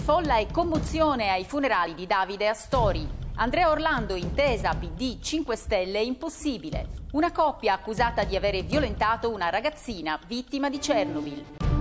Folla e commozione ai funerali di Davide Astori. Andrea Orlando, intesa PD 5 Stelle, impossibile. Una coppia accusata di avere violentato una ragazzina vittima di Chernobyl.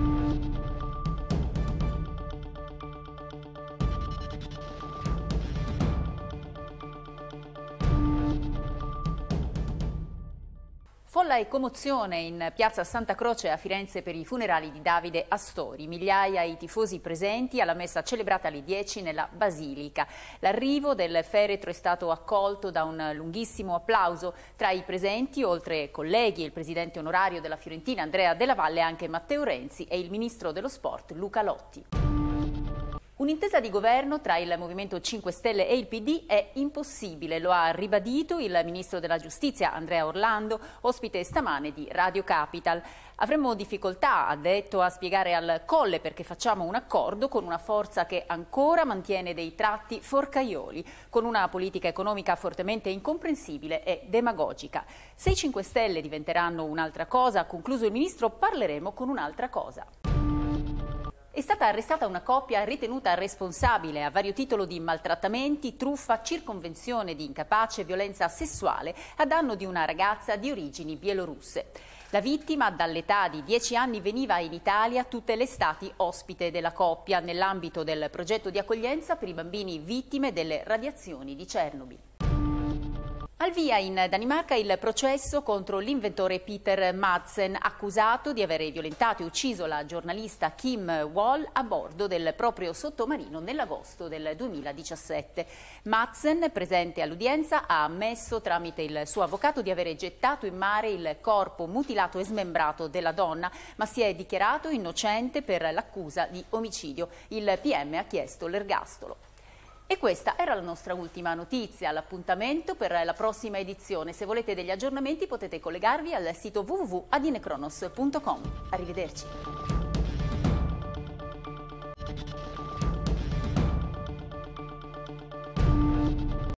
Folla e commozione in piazza Santa Croce a Firenze per i funerali di Davide Astori. Migliaia i tifosi presenti alla messa celebrata alle 10 nella Basilica. L'arrivo del feretro è stato accolto da un lunghissimo applauso. Tra i presenti, oltre colleghi e il presidente onorario della Fiorentina Andrea Della Valle, anche Matteo Renzi e il ministro dello sport Luca Lotti. Un'intesa di governo tra il Movimento 5 Stelle e il PD è impossibile, lo ha ribadito il ministro della Giustizia Andrea Orlando, ospite stamane di Radio Capital. Avremmo difficoltà, ha detto, a spiegare al Colle perché facciamo un accordo con una forza che ancora mantiene dei tratti forcaioli, con una politica economica fortemente incomprensibile e demagogica. Se i 5 Stelle diventeranno un'altra cosa, ha concluso il ministro, parleremo con un'altra cosa. È stata arrestata una coppia ritenuta responsabile a vario titolo di maltrattamenti, truffa, circonvenzione di incapace e violenza sessuale a danno di una ragazza di origini bielorusse. La vittima, dall'età di 10 anni, veniva in Italia tutte le estati ospite della coppia nell'ambito del progetto di accoglienza per i bambini vittime delle radiazioni di Chernobyl. Al via in Danimarca il processo contro l'inventore Peter Madsen, accusato di aver violentato e ucciso la giornalista Kim Wall a bordo del proprio sottomarino nell'agosto del 2017. Madsen, presente all'udienza, ha ammesso tramite il suo avvocato di avere gettato in mare il corpo mutilato e smembrato della donna, ma si è dichiarato innocente per l'accusa di omicidio. Il PM ha chiesto l'ergastolo. E questa era la nostra ultima notizia, l'appuntamento per la prossima edizione. Se volete degli aggiornamenti potete collegarvi al sito www.adinecronos.com. Arrivederci.